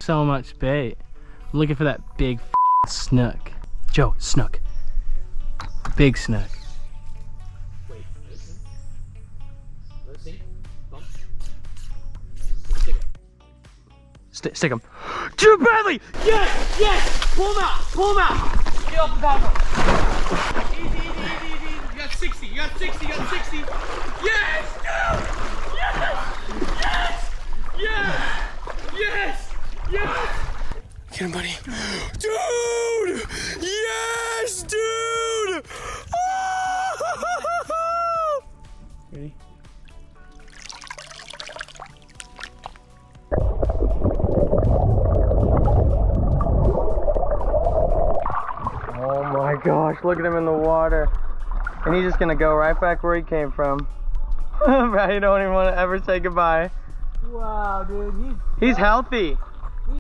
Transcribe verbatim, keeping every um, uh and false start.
so much bait. I'm looking for that big snook. Joe, snook. Big snook. Wait, listen. Listen. Bump. Stick it. St stick him. Drew Bradley! Yes! Yes! Pull him out! Pull him out! Get off the paddleboard. Easy, easy, easy, easy, easy. You got sixty. You got sixty. You got sixty. Yes! Dude! Yes! Yes! Yes! Yes! Yes! Get him, buddy. Dude! Yes, dude! Oh! Ready? Oh my gosh, look at him in the water. And he's just gonna go right back where he came from. Bro, you don't even want to ever say goodbye. Wow, dude. He's, He's healthy.